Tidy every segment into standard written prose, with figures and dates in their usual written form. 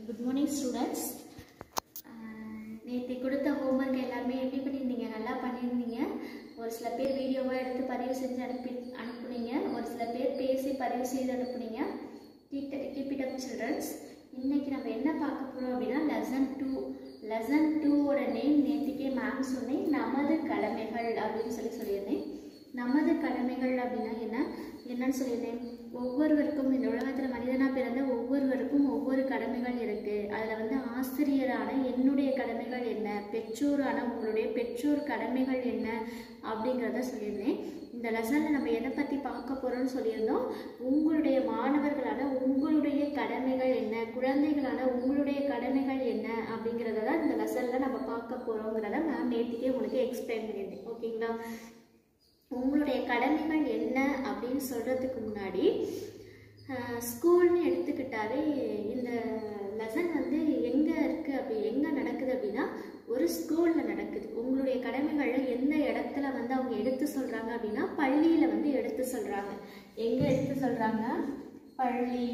Good morning students. நேற்று கொடுத்த homework எல்லாருமே எப்படி பண்ணியிருந்தீங்க? நல்லா பண்ணியிருந்தீங்க. ஒரு சில பேர் வீடியோவாக எடுத்து பதிவு செஞ்சு அனுப்புனீங்க. ஒரு சில பேர் பேசி பதிவு செய்து அனுப்புனீங்க. Keep it up childrens. இன்னைக்கு நம்ம என்ன பார்க்க போகிறோம் அப்படின்னா லெசன் 2ஓட நேம் நேற்றுக்கே மேம் சொன்னேன், நமது கடமைகள் அப்படின்னு சொல்லியிருந்தேன். நமது கடமைகள் அப்படின்னா என்னன்னு சொல்லியிருந்தேன். ஒவ்வொருவருக்கும் இந்த உலகத்தில் மனிதனாக பிறந்த ஒவ்வொருவருக்கும் ஒவ்வொரு கடமைகள் இருக்குது. அதில் ஆசிரியரான என்னுடைய கடமைகள் என்ன, பெற்றோரான உங்களுடைய பெற்றோர் கடமைகள் என்ன அப்படிங்கிறத சொல்லியிருந்தேன். இந்த லெசனில் நம்ம எதை பற்றி பார்க்க போகிறோம்னு சொல்லியிருந்தோம். உங்களுடைய மாணவர்களான உங்களுடைய கடமைகள் என்ன, குழந்தைகளான உங்களுடைய கடமைகள் என்ன அப்படிங்கிறத தான் இந்த லெசனில் நம்ம பார்க்க போகிறோங்கிறத மேம் நேற்றுக்கே உங்களுக்கு எக்ஸ்பிளைன் பண்ணியிருந்தேன். ஓகேங்களா? உங்களுடைய கடமைகள் என்ன அப்படின்னு சொல்கிறதுக்கு முன்னாடி ஸ்கூல்னு எடுத்துக்கிட்டாலே இந்த லெசன் எங்கே இருக்குது எங்கே நடக்குது அப்படின்னா ஒரு ஸ்கூலில் நடக்குது. உங்களுடைய கடமைகளில் எந்த இடத்துல அவங்க எடுத்து சொல்கிறாங்க அப்படின்னா பள்ளியில் எடுத்து சொல்கிறாங்க. எங்கே எடுத்து சொல்கிறாங்க? பள்ளி,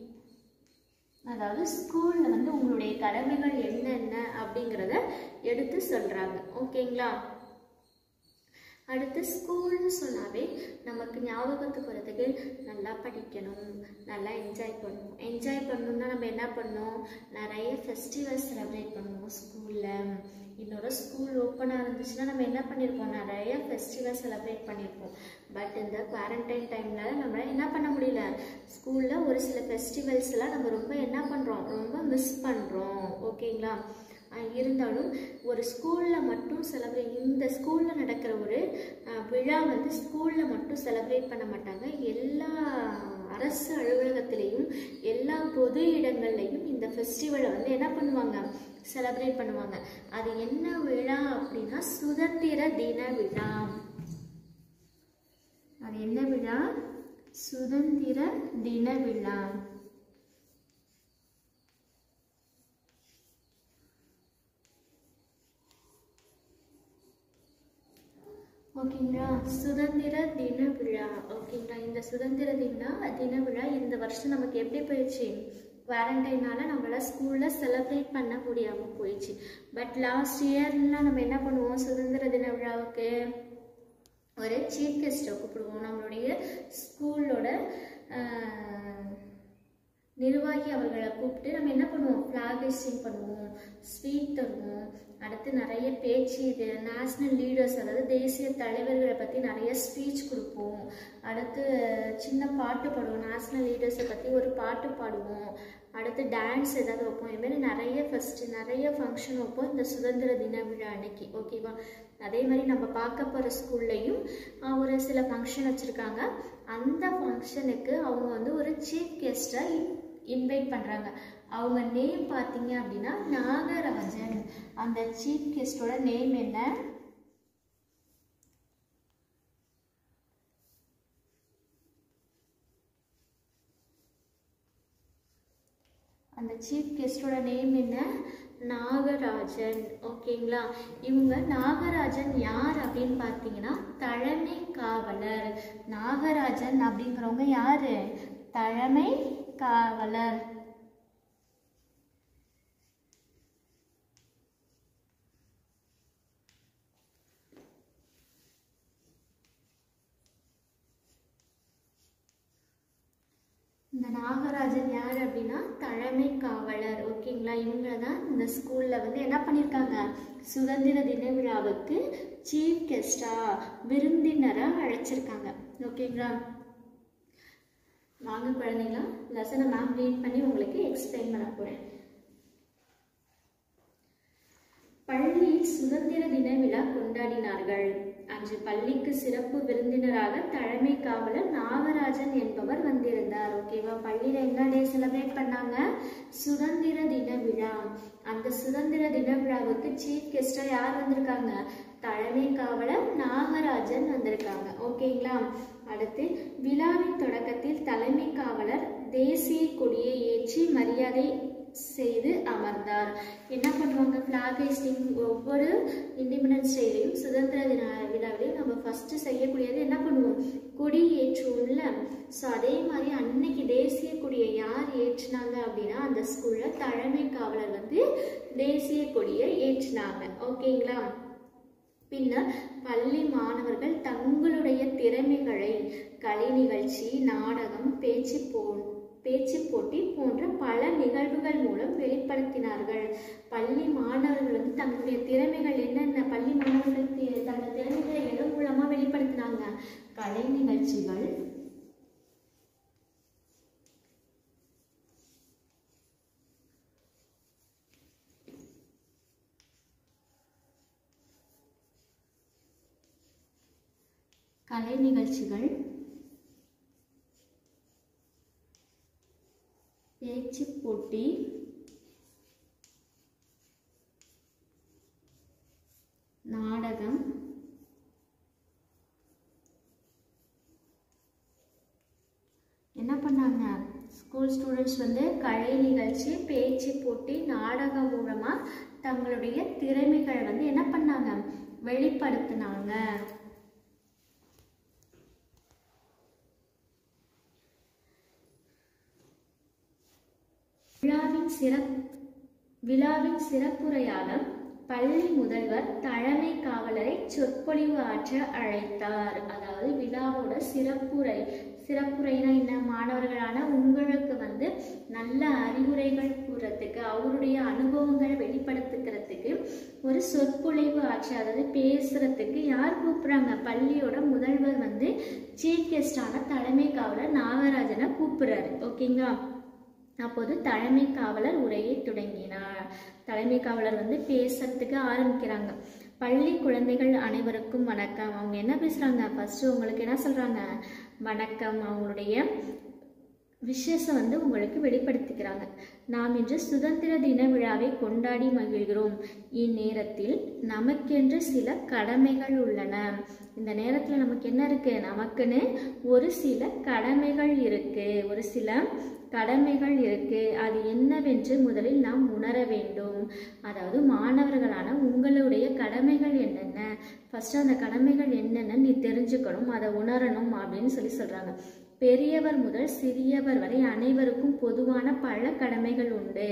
அதாவது ஸ்கூலில் உங்களுடைய கடமைகள் என்னென்ன அப்படிங்கிறத எடுத்து சொல்கிறாங்க. ஓகேங்களா? அடுத்து ஸ்கூல்னு சொன்னாவே நமக்கு ஞாபகத்துக்கு வரதுக்கு நல்லா படிக்கணும், நல்லா என்ஜாய் பண்ணணும். என்ஜாய் பண்ணணும்னா நம்ம என்ன பண்ணணும்? நிறைய ஃபெஸ்டிவல்ஸ் செலிப்ரேட் பண்ணுவோம் ஸ்கூலில். இன்னொரு ஸ்கூல் ஓப்பனாக இருந்துச்சுன்னா நம்ம என்ன பண்ணியிருப்போம்? நிறைய ஃபெஸ்டிவல் செலிப்ரேட் பண்ணியிருப்போம். பட் இந்த குவாரண்டைன் டைமில் நம்மளால் என்ன பண்ண முடியல. ஸ்கூலில் ஒரு சில ஃபெஸ்டிவல்ஸ்லாம் நம்ம ரொம்ப என்ன பண்ணுறோம்? ரொம்ப மிஸ் பண்ணுறோம். ஓகேங்களா? இருந்தாலும் ஒரு ஸ்கூலில் மட்டும் இந்த ஸ்கூலில் நடக்கிற ஒரு விழா ஸ்கூலில் மட்டும் செலிப்ரேட் பண்ண மாட்டாங்க. எல்லா அரசு அலுவலகத்திலையும் எல்லா பொது இடங்கள்லையும் இந்த ஃபெஸ்டிவலை என்ன பண்ணுவாங்க? செலிப்ரேட் பண்ணுவாங்க. அது என்ன விழா அப்படின்னா சுதந்திர தின விழா. அது என்ன விழா? சுதந்திர தின விழா. ஓகேங்களா? சுதந்திர தின விழா. ஓகேங்களா? இந்த சுதந்திர தின விழா இந்த வருஷம் நமக்கு எப்படி போயிடுச்சு? குவாரண்டைனால நம்மளால் ஸ்கூலில் செலிப்ரேட் பண்ண முடியாமல் போயிடுச்சு. பட் லாஸ்ட் இயர்லாம் நம்ம என்ன பண்ணுவோம்? சுதந்திர தின விழாவுக்கு ஒரு சீஃப் கெஸ்ட்டை கூப்பிடுவோம். நம்மளுடைய ஸ்கூலோட நிர்வாகி அவர்களை கூப்பிட்டு நம்ம என்ன பண்ணுவோம்? ஃப்ளாக் ஹோஸ்டிங் பண்ணுவோம், ஸ்வீட் தருவோம். அடுத்து நிறைய பேச்சு, இது நேஷ்னல் லீடர்ஸ், அதாவது தேசிய தலைவர்களை பற்றி நிறைய ஸ்பீச் கொடுப்போம். அடுத்து சின்ன பாட்டு பாடுவோம், நேஷ்னல் லீடர்ஸை பற்றி ஒரு பாட்டு பாடுவோம். அடுத்து டான்ஸ் ஏதாவது வைப்போம். இதுமாரி நிறைய ஃபங்க்ஷன் வைப்போம் இந்த சுதந்திர தின விழா அன்னைக்கு. ஓகேவா? அதே மாதிரி நம்ம பார்க்க போகிற ஸ்கூல்லையும் ஒரு சில ஃபங்க்ஷன் வச்சுருக்காங்க. அந்த ஃபங்க்ஷனுக்கு அவங்க ஒரு சீஃப் கெஸ்ட்டை இன்வைட் பண்ணுறாங்க. அவங்க நேம் பார்த்தீங்க அப்படின்னா நாகராஜன். அந்த சீஃப் கெஸ்டோட நேம் என்ன? அந்த சீஃப் கெஸ்டோட நேம் என்ன? நாகராஜன். ஓகேங்களா? இவங்க நாகராஜன் யார் அப்படின்னு பார்த்தீங்கன்னா தலைமை காவலர். நாகராஜன் அப்படிங்கிறவங்க யாரு? தலைமை காவலர். இந்த நாகராஜன் யார் அப்படின்னா தலைமை காவலர். ஓகேங்களா? இவங்க தான் இந்த ஸ்கூலில் என்ன பண்ணியிருக்காங்க? சுதந்திர தின விழாவுக்கு சீஃப் கெஸ்டாக விருந்தினராக அழைச்சிருக்காங்க. ஓகேங்களா? வாங்க குழந்தைங்களா, லெசனை மேம் ரீட் பண்ணி உங்களுக்கு எக்ஸ்பிளைன் பண்ண போகிறேன். பள்ளியில் சுதந்திர தின விழா கொண்டாடினார்கள். அன்று பள்ளிக்கு சிறப்பு விருந்தினராக தலைமை காவலர் நாகராஜன் என்பவர் வந்திருந்தார். ஓகேவா? பள்ளியில் என்ன டே செலிப்ரேட் பண்ணாங்க? சுதந்திர தின விழா. அந்த சுதந்திர தின விழாவுக்கு சீஃப் கெஸ்டா யார் வந்திருக்காங்க? தலைமை காவலர் நாகராஜன் வந்திருக்காங்க. ஓகேங்களா? அடுத்து விழாவின் தொடக்கத்தில் தலைமை காவலர் தேசிய கொடியை ஏற்றி மரியாதை செய்து அமர்ந்தார். என்ன பண்ணுவாங்க? ஃப்ளாக் ஹோஸ்டிங் ஒவ்வொரு இண்டிபெண்டன்ஸ் டேலையும் சுதந்திர தின விழாவிலையும் நம்ம ஃபர்ஸ்ட் செய்யக்கூடியது என்ன பண்ணுவோம்? கொடி ஏற்றுவோம்ல. ஸோ அதே மாதிரி அன்னைக்கு தேசிய கொடியை யார் ஏற்றினாங்க அப்படின்னா அந்த ஸ்கூலில் தலைமை காவலர் வந்து தேசிய கொடியை ஏற்றினாங்க. ஓகேங்களா? பின்னர் பள்ளி மாணவர்கள் தங்களுடைய திறமைகளை கலை நிகழ்ச்சி, நாடகம், பேச்சு போட்டி போன்ற பல நிகழ்வுகள் மூலம் வெளிப்படுத்தினார்கள். பள்ளி மாணவர்கள் வந்து தங்களுடைய திறமைகள் என்னென்ன பள்ளி மாணவர்கள் தங்கள் திறமைகளை எதன் மூலமா வெளிப்படுத்தினாங்க? கலை நிகழ்ச்சிகள், பேச்சு போட்டி, நாடகம், என்ன பண்ணாங்க? ஸ்கூல் ஸ்டூடெண்ட்ஸ் வந்து கலை நிகழ்ச்சி, பேச்சு போட்டி, நாடகம் மூலமா தங்களுடைய திறமைகளை வந்து என்ன பண்ணாங்க? வெளிப்படுத்தினாங்க. விழாவின் சிறப்புரையாளர் பள்ளி முதல்வர் தலைமை காவலரை சொற்பொழிவு ஆற்ற அழைத்தார். அதாவது விழாவோட சிறப்புரைனா என்ன? மாணவர்களான உங்களுக்கு வந்து நல்ல அறிவுரைகள் கூறத்துக்கு, அவருடைய அனுபவங்களை வெளிப்படுத்துக்கிறதுக்கு ஒரு சொற்பொழிவு ஆற்ற, அதாவது பேசுறதுக்கு யார் கூப்பிடுறாங்க? பள்ளியோட முதல்வர் வந்து சீஃப் கெஸ்டான தலைமை காவலர் நாகராஜனை கூப்பிடுறாரு. ஓகேங்களா? அப்போது தலைமை காவலர் உரையை தொடங்கினார். தலைமை காவலர் வந்து பேசுறதுக்கு ஆரம்பிக்கிறாங்க. பள்ளி குழந்தைகள் அனைவருக்கும் வணக்கம். அவங்க என்ன பேசுறாங்க? ஃபர்ஸ்ட் உங்களுக்கு என்ன சொல்றாங்க? வணக்கம். அவங்களுடைய விஷயத்தை வந்து உங்களுக்கு வெளிப்படுத்திக்கிறாங்க. நாம் இன்று சுதந்திர தின விழாவை கொண்டாடி மகிழ்கிறோம். இந்நேரத்தில் நமக்கென்று சில கடமைகள் உள்ளன. இந்த நேரத்தில் நமக்கு என்ன இருக்கு? நமக்குன்னு ஒரு சில கடமைகள் இருக்கு. அது என்னவென்று முதலில் நாம் உணர வேண்டும். அதாவது மாணவர்களான உங்களுடைய கடமைகள் என்னென்ன, ஃபர்ஸ்ட் அந்த கடமைகள் என்னென்ன நீ தெரிஞ்சுக்கணும், அதை உணரணும் அப்படின்னு சொல்றாங்க. பெரியவர் முதல் சிறியவர் வரை அனைவருக்கும் பொதுவான பல கடமைகள் உண்டு.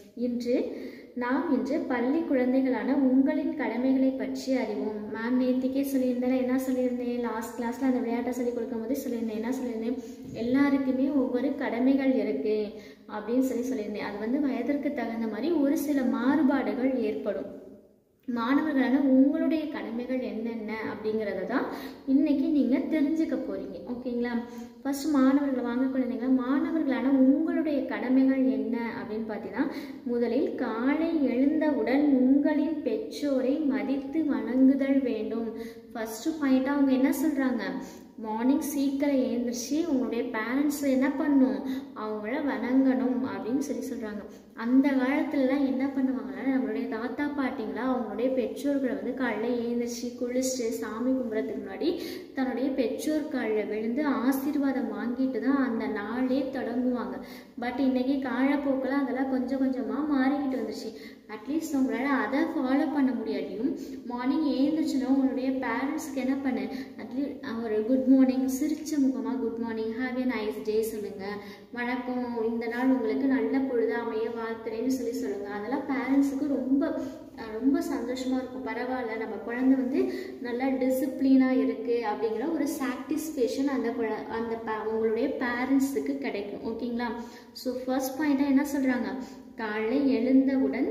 நாம் இன்று பள்ளி குழந்தைகளான உங்களின் கடமைகளை பற்றி அறிவோம். மேம் நேற்றுக்கே சொல்லியிருந்தேன். என்ன சொல்லியிருந்தேன்? லாஸ்ட் கிளாஸ்ல அந்த விளையாட்டை சொல்லி கொடுக்கும் போது சொல்லியிருந்தேன். என்ன சொல்லியிருந்தேன்? எல்லாருக்குமே ஒவ்வொரு கடமைகள் இருக்கு அப்படின்னு சொல்லியிருந்தேன். அது வந்து வயதிற்கு தகுந்த மாதிரி ஒரு சில மாறுபாடுகள் ஏற்படும். மாணவர்களான உங்களுடைய கடமைகள் என்னென்ன அப்படிங்கிறத தான் இன்னைக்கு நீங்க தெரிஞ்சுக்க போறீங்க. ஓகேங்களா? ஃபர்ஸ்ட் மாணவர்கள் வாங்க குழந்தைங்களா, மாணவர்களான உங்களுடைய கடமைகள் என்ன அப்படின்னு பார்த்தீங்கன்னா, முதலில் காலை எழுந்தவுடன் உங்களின் பெற்றோரை மதித்து வணங்குதல் வேண்டும். ஃபர்ஸ்ட் பாயிண்டா அவங்க என்ன சொல்றாங்க? மார்னிங் சீக்கிரம் எழுந்திரிச்சு உங்களுடைய பேரண்ட்ஸ் என்ன பண்ணும்? அவங்கள வணங்கணும் அப்படின்னு சொல்றாங்க. அந்த காலத்துலலாம் என்ன பண்ணுவாங்கன்னா, நம்மளுடைய தாத்தா பாட்டிங்களா அவங்களுடைய பெற்றோர்களை வந்து காலையில் எழுந்திரிச்சு குளிச்சுட்டு சாமி கும்பிட்றதுக்கு முன்னாடி தன்னுடைய பெற்றோர் காலில் விழுந்து ஆசீர்வாதம் வாங்கிட்டு தான் அந்த நாளே தொடங்குவாங்க. பட் இன்னைக்கு காலப்போக்கில் அதெல்லாம் கொஞ்சம் கொஞ்சமாக மாறிக்கிட்டு வந்துச்சு. அட்லீஸ்ட் உங்களால் அதை ஃபாலோ பண்ண முடியாட்டியும் மார்னிங் எழுந்திரிச்சுன்னா உங்களுடைய பேரண்ட்ஸ்க்கு என்ன பண்ணு, அட்லீஸ்ட் ஒரு குட் மார்னிங், சிரிச்ச முகமாக good morning, have a nice day சொல்லுங்கள், வணக்கம், இந்த நாள் உங்களுக்கு நல்ல பொழுது அமைய வாழ்த்துறேன்னு சொல்லுங்கள். அதெல்லாம் பேரண்ட்ஸுக்கு ரொம்ப ரொம்ப சந்தோஷமாக இருக்கும். பரவாயில்ல, நம்ம குழந்தை வந்து நல்லா டிசிப்ளினாக இருக்குது அப்படிங்கிற ஒரு சாட்டிஸ்ஃபேக்ஷன் அந்த உங்களுடைய பேரண்ட்ஸுக்கு கிடைக்கும். ஓகேங்களா? ஸோ ஃபர்ஸ்ட் பாயிண்டாக என்ன சொல்கிறாங்க? காலையில் எழுந்தவுடன்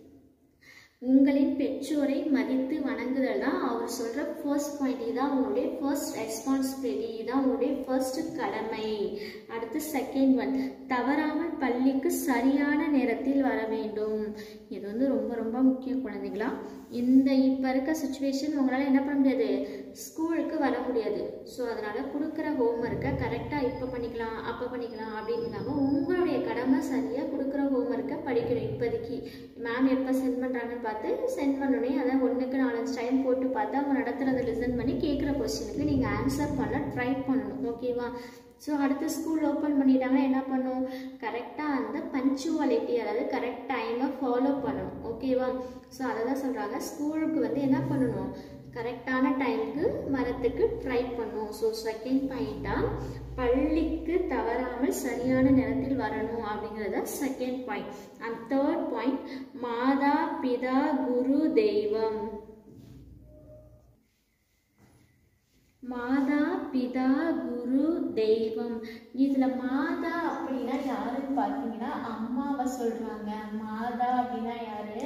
உங்களின் பெற்றோரை மதித்து வணங்குதல் தான் அவர் சொல்கிற ஃபர்ஸ்ட் பாயிண்ட். இதுதான் உங்களுடைய ஃபர்ஸ்ட் ரெஸ்பான்சிபிலிட்டி, இதுதான் உங்களுடைய ஃபர்ஸ்ட் கடமை. அடுத்து செகண்ட் ஒன், தவறாமல் பள்ளிக்கு சரியான நேரத்தில் வர வேண்டும். இது வந்து ரொம்ப ரொம்ப முக்கியம் குழந்தைங்களா. இப்போ இருக்க சுச்சுவேஷன் உங்களால் என்ன பண்ண முடியாது? ஸ்கூலுக்கு வர முடியாது. ஸோ அதனால் கொடுக்குற ஹோம்ஒர்க்கை கரெக்டாக இப்போ பண்ணிக்கலாம் அப்போ பண்ணிக்கலாம் அப்படின்னு இல்லாமல் உங்களுடைய கடமை சரியாக கொடுக்குற ஹோம்ஒர்க்கை படிக்கணும். இப்போதைக்கு மேம் எப்போ சென்ட் பண்ணுறாங்கன்னு பார்த்து சென்ட் பண்ணோன்னே அதை 1க்கு 4 டைம் போட்டு பார்த்து அவங்க நடத்துகிறத லிசன் பண்ணி கேட்குற கொஸ்டினுக்கு நீங்கள் ஆன்சர் பண்ண ட்ரை பண்ணணும். ஓகேவா? ஸோ அடுத்து ஸ்கூல் ஓப்பன் பண்ணிட்டாங்கன்னா என்ன பண்ணும்? கரெக்டாக அந்த பஞ்சுவாலிட்டி, அதாவது கரெக்ட் டைமை ஃபாலோ பண்ணணும். ஓகேவா? ஸோ அதை தான் சொல்கிறாங்க. ஸ்கூலுக்கு வந்து என்ன பண்ணணும்? கரெக்டான டைமுக்கு வரத்துக்கு ட்ரை பண்ணும். ஸோ செகண்ட் பாயிண்ட்டாக பள்ளிக்கு தவறாமல் சரியான நேரத்தில் வரணும் அப்படிங்கிறத second point. And third point மாதா பிதா குரு தெய்வம். மாதா பிதா குரு தெய்வம். இதில் மாதா அப்படின்னா யாருன்னு பார்த்தீங்கன்னா அம்மாவை சொல்கிறாங்க. மாதா அப்படின்னா யாரு?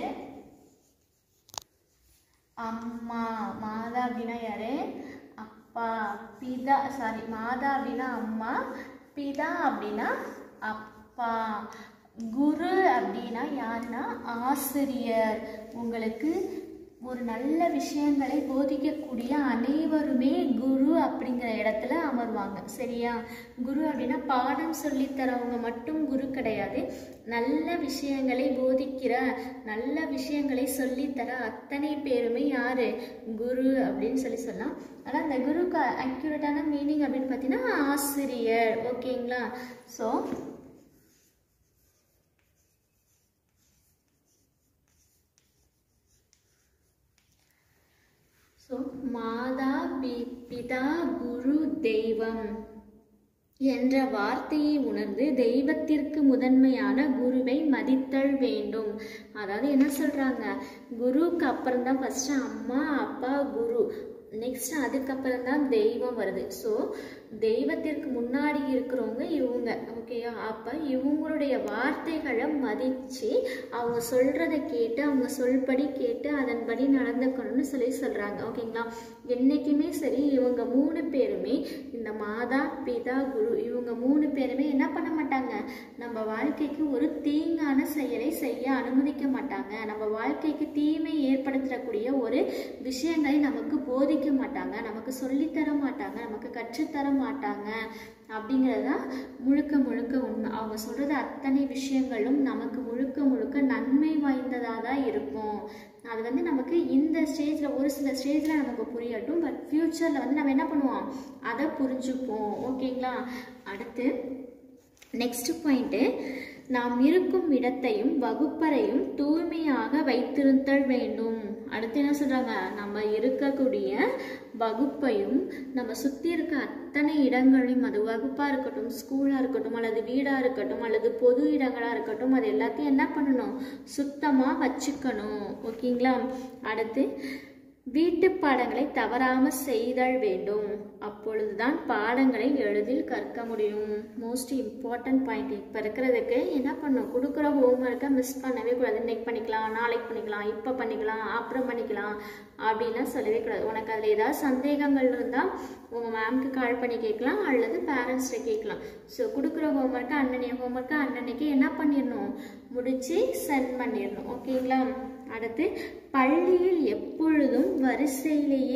அம்மா. மாதா அப்படின்னா யாரு? அப்பா. பிதா மாதா அப்படின்னா அம்மா, பிதா அப்படின்னா அப்பா, குரு அப்படின்னா யாருன்னா ஆசிரியர். உங்களுக்கு ஒரு நல்ல விஷயங்களை போதிக்கக்கூடிய அனைவருமே குரு அப்படிங்கிற இடத்துல அமர்வாங்க. சரியா? குரு அப்படின்னா பாடம் சொல்லித்தரவங்க மட்டும் குரு கிடையாது. நல்ல விஷயங்களை போதிக்கிற, நல்ல விஷயங்களை சொல்லித்தர அத்தனை பேருமே யாரு? குரு அப்படின்னு சொல்லலாம். ஆனால் அந்த குருக்கு அக்யூரேட்டான மீனிங் அப்படின்னு பார்த்தீங்கன்னா ஆசிரியர். ஓகேங்களா? மாதா பிதா குரு தெய்வம் என்ற வார்த்தையை உணர்ந்து தெய்வத்திற்கு முதன்மையான குருவை மதித்தல் வேண்டும். அதாவது என்ன சொல்றாங்க? குருவுக்கு அப்புறம் தான் ஃபர்ஸ்ட் அம்மா அப்பா குரு, நெக்ஸ்ட் அதுக்கப்புறம் தான் தெய்வம் வருது. ஸோ தெய்வத்திற்கு முன்னாடி இருக்கிறவங்க இவங்க. ஓகேயா? அப்போ இவங்களுடைய வார்த்தைகளை மதித்து அவங்க சொல்கிறத கேட்டு அவங்க சொல்படி கேட்டு அதன்படி நடந்துக்கணும்னு சொல்கிறாங்க. ஓகேங்களா? என்றைக்குமே சரி இவங்க 3 பேருமே, இந்த மாதா பிதா குரு, இவங்க 3 பேருமே என்ன பண்ண மாட்டாங்க? நம்ம வாழ்க்கைக்கு ஒரு தீங்கான செயலை செய்ய அனுமதிக்க மாட்டாங்க. நம்ம வாழ்க்கைக்கு தீமை ஏற்படுத்தக்கூடிய ஒரு விஷயங்களை நமக்கு போதிக்க மாட்டாங்க, நமக்கு சொல்லித்தர மாட்டாங்க, நமக்கு கற்றுத்தர மாட்டாங்க. அப்படிங்கிறதுதான் முழுக்க முழுக்க உண்மை. அவங்க சொல்றது அத்தனை விஷயங்களும் நமக்கு முழுக்க முழுக்க நன்மை வாய்ந்ததாக தான் இருக்கும். அது நமக்கு இந்த ஸ்டேஜில், ஒரு சில ஸ்டேஜில் நமக்கு புரியட்டும், பட் ஃப்யூச்சரில் நம்ம என்ன பண்ணுவோம்? அதை புரிஞ்சுப்போம். ஓகேங்களா? அடுத்து நெக்ஸ்ட் பாயிண்ட்டு, நாம் இருக்கும் இடத்தையும் வகுப்பறையும் தூய்மையாக வைத்திருத்தல் வேண்டும். அடுத்து என்ன சொல்றாங்க? நம்ம இருக்கக்கூடிய வகுப்பையும் நம்ம சுற்றி இருக்க அத்தனை இடங்களையும், அது வகுப்பாக இருக்கட்டும், ஸ்கூலாக இருக்கட்டும், அல்லது வீடாக இருக்கட்டும், அல்லது பொது இடங்களாக இருக்கட்டும், அது எல்லாத்தையும் என்ன பண்ணணும்? சுத்தமாக வச்சுக்கணும். ஓகேங்களா? அடுத்து வீட்டு பாடங்களை தவறாமல் செய்தல் வேண்டும். அப்பொழுதுதான் பாடங்களை எளிதில் கற்க முடியும். Most important point. இப்போ இருக்கிறதுக்கு என்ன பண்ணும்? கொடுக்குற ஹோம்ஒர்க்கை மிஸ் பண்ணவே கூடாது. இன்னைக்கு பண்ணிக்கலாம், நாளைக்கு பண்ணிக்கலாம், இப்போ பண்ணிக்கலாம், அப்புறம் பண்ணிக்கலாம் அப்படின்லாம் சொல்லவே கூடாது. உனக்கு அதில் ஏதாவது சந்தேகங்கள் இருந்தால் உங்கள் மேம்க்கு கால் பண்ணி கேட்கலாம், அல்லது பேரண்ட்ஸ்கிட்ட கேட்கலாம். ஸோ கொடுக்குற ஹோம்ஒர்க்கை அன்னன்னைக்கு என்ன பண்ணிடணும்? முடித்து சென்ட் பண்ணிடணும். ஓகேங்களா? அடுத்து பள்ளியில் எப்பொழுதும் வரிசையிலேயே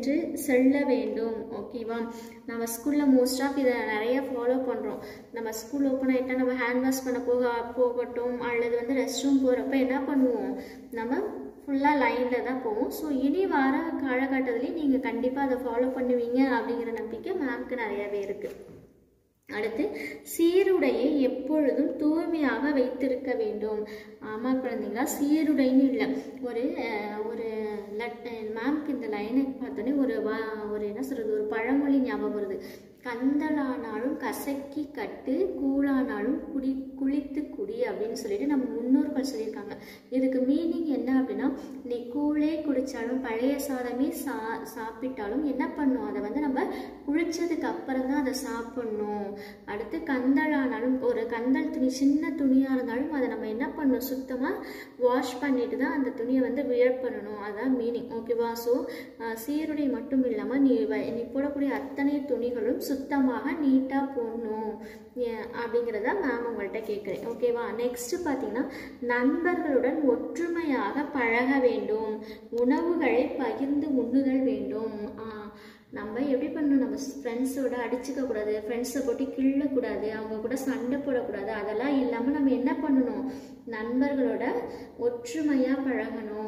செல்ல வேண்டும். ஓகேவா? நம்ம ஸ்கூலில் மோஸ்ட் ஆஃப் இதை நிறைய ஃபாலோ பண்ணுறோம். நம்ம ஸ்கூல் ஓப்பன் ஆகிட்டா நம்ம ஹேண்ட் வாஷ் பண்ண போகட்டும், அல்லது ரெஸ்ட் ரூம் போகிறப்ப என்ன பண்ணுவோம்? நம்ம ஃபுல்லாக லைனில் தான் போவோம். ஸோ இனி வர காலகட்டத்துலேயும் நீங்கள் கண்டிப்பாக அதை ஃபாலோ பண்ணுவீங்க அப்படிங்கிற நம்பிக்கை மேம்க்கு நிறையாவே இருக்குது. அடுத்து சீருடையை எப்பொழுதும் தூய்மையாக வைத்திருக்க வேண்டும். ஆமாம் குழந்தைங்களா, சீருடைன்னு இல்லை, ஒரு மேம்க்கு இந்த லைனை பார்த்தோன்னே ஒரு என்ன சொல்கிறது, ஒரு பழமொழி ஞாபகம் வருது. கந்தலானாலும் கசக்கி கட்டு, கூழானாலும் குளித்து குடி அப்படின்னு சொல்லிட்டு நம்ம முன்னோர்கள் சொல்லியிருக்காங்க. இதுக்கு மீனிங் என்ன அப்படின்னா, நீ கூழே குடித்தாலும் பழைய சாதமே சாப்பிட்டாலும் என்ன பண்ணும்? அதை நம்ம குளிச்சதுக்கு அப்புறம் தான் அதை சாப்பிடணும். அடுத்து கந்தலானாலும், ஒரு கந்தல் துணி, சின்ன துணியாக இருந்தாலும் அதை நம்ம என்ன பண்ணணும்? சுத்தமாக வாஷ் பண்ணிட்டு தான் அந்த துணியை வியர் பண்ணணும். அதுதான் மீனிங். ஓகேவா? ஸோ சீருடை மட்டும் இல்லாமல் நீ போடக்கூடிய அத்தனை துணிகளும் சுத்தமாக நீட்டாக போடணும் அப்படிங்கிறத மேம் உங்கள்கிட்ட கேட்குறேன். ஓகேவா? நெக்ஸ்ட் பார்த்தீங்கன்னா, நண்பர்களுடன் ஒற்றுமையாக பழக வேண்டும். உணவுகளை பகிர்ந்து உண்ணுதல் வேண்டும். நம்ம எப்படி பண்ணணும்? நம்ம ஃப்ரெண்ட்ஸோட அடிச்சுக்க கூடாது, ஃப்ரெண்ட்ஸை போட்டு கிள்ளக்கூடாது, அவங்க கூட சண்டை போடக்கூடாது. அதெல்லாம் இல்லாமல் நம்ம என்ன பண்ணணும்? நண்பர்களோட ஒற்றுமையாக பழகணும்.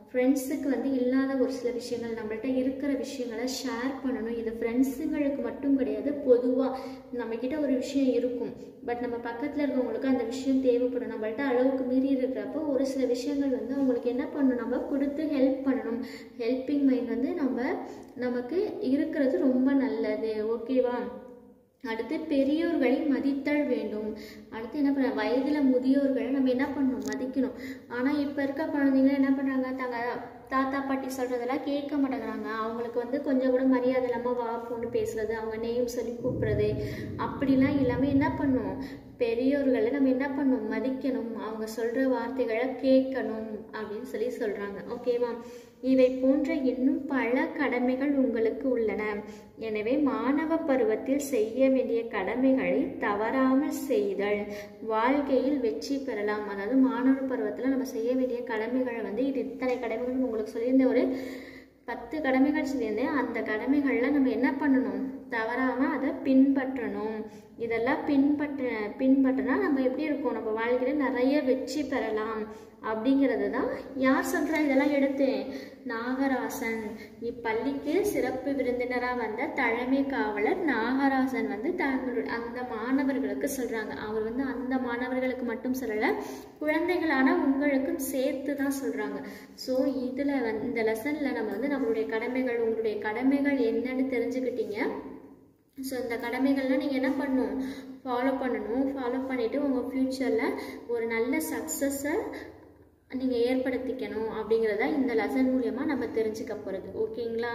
ஃப்ரெண்ட்ஸுக்கு வந்து இல்லாத ஒரு சில விஷயங்கள், நம்மள்ட்ட இருக்கிற விஷயங்களை ஷேர் பண்ணணும். இது ஃப்ரெண்ட்ஸுங்களுக்கு மட்டும் கிடையாது, பொதுவாக நம்மக்கிட்ட ஒரு விஷயம் இருக்கும், பட் நம்ம பக்கத்தில் இருக்கவங்களுக்கு அந்த விஷயம் தேவைப்படும். நம்மள்ட்ட அளவுக்கு மீறி இருக்கிறப்போ ஒரு சில விஷயங்கள் வந்து அவங்களுக்கு என்ன பண்ணணும், நம்ம கொடுத்து ஹெல்ப் பண்ணணும். ஹெல்பிங் மைண்ட் வந்து நமக்கு இருக்கிறது ரொம்ப நல்லது. ஓகேவா? அடுத்து பெரியோர்களை மதித்தல் வேண்டும். அடுத்து என்ன பண்ண, வயதில் முதியோர்களை நம்ம என்ன பண்ணணும், மதிக்கணும். ஆனால் இப்போ இருக்க குழந்தைங்க என்ன பண்ணுறாங்க, தாத்தா பாட்டி சொல்கிறதெல்லாம் கேட்க மாட்டேங்கிறாங்க. அவங்களுக்கு வந்து கொஞ்சம் கூட மரியாதை இல்லாமல் வா போன்னு பேசுறது, அவங்க நேம் சொல்லி கூப்பிட்றது அப்படிலாம் இல்லாமல் என்ன பண்ணும், பெரியோர்களை நம்ம என்ன பண்ணணும், மதிக்கணும். அவங்க சொல்கிற வார்த்தைகளை கேட்கணும் அப்படின்னு சொல்லி சொல்கிறாங்க. ஓகேவா? இவை போன்ற இன்னும் பல கடமைகள் உங்களுக்கு உள்ளன. எனவே மாணவ பருவத்தில் செய்ய வேண்டிய கடமைகளை தவறாமல் செய்தல் வாழ்க்கையில் வெற்றி பெறலாம். அதாவது மாணவர் பருவத்தில் நம்ம செய்ய வேண்டிய கடமைகளை வந்து இது இத்தனை கடமைகள் உங்களுக்கு சொல்லியிருந்தேன், ஒரு 10 கடமைகள் சொல்லியிருந்தேன். அந்த கடமைகள்லாம் நம்ம என்ன பண்ணணும், தவறாமல் அதை பின்பற்றணும். இதெல்லாம் பின்பற்றினா நம்ம எப்படி இருக்கோம், நம்ம வாழ்க்கையில் நிறைய வெற்றி பெறலாம் அப்படிங்கிறது தான் யார் சொல்கிறா. இதெல்லாம் எடுத்து நாகராசன், இப்பள்ளிக்கு சிறப்பு விருந்தினராக வந்த தலைமை காவலர் நாகராசன் வந்து அந்த மாணவர்களுக்கு சொல்கிறாங்க. அவர் வந்து அந்த மாணவர்களுக்கு மட்டும் சொல்லலை, குழந்தைகளான உங்களுக்கும் சேர்த்து தான் சொல்கிறாங்க. ஸோ இதில் இந்த லெசனில் நம்ம வந்து நம்மளுடைய கடமைகள், உங்களுடைய கடமைகள் என்னன்னு தெரிஞ்சுக்கிட்டீங்க. ஸோ இந்த கடமைகள்லாம் நீங்கள் என்ன பண்ணணும், ஃபாலோ பண்ணணும். ஃபாலோ பண்ணிவிட்டு உங்கள் ஃப்யூச்சரில் ஒரு நல்ல சக்ஸஸை நீங்கள் ஏற்படுத்திக்கணும் அப்படிங்கிறத இந்த லெசன் மூலமா நம்ம தெரிஞ்சுக்க போகிறது. ஓகேங்களா?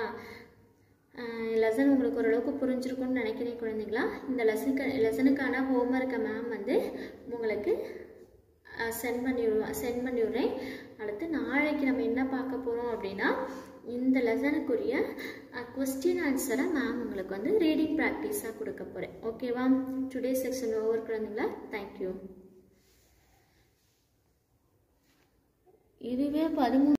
லெசன் உங்களுக்கு ஓரளவுக்கு புரிஞ்சிருக்கும்னு நினைக்கிறேன் குழந்தைங்களா. இந்த லெசனுக்கான ஹோம்ஒர்க்கை மேம் வந்து உங்களுக்கு சென்ட் பண்ணிவிடுறேன். அடுத்து நாளைக்கு நம்ம என்ன பார்க்க போகிறோம் அப்படின்னா, இந்த லெசனுக்குரிய கொஸ்டின் ஆன்சரை மேம் உங்களுக்கு வந்து ரீடிங் ப்ராக்டிஸாக கொடுக்க போகிறேன். ஓகேவா? டுடே செக்ஷன் ஓவர் குழந்தைங்களா. தேங்க்யூ. இதுவே 13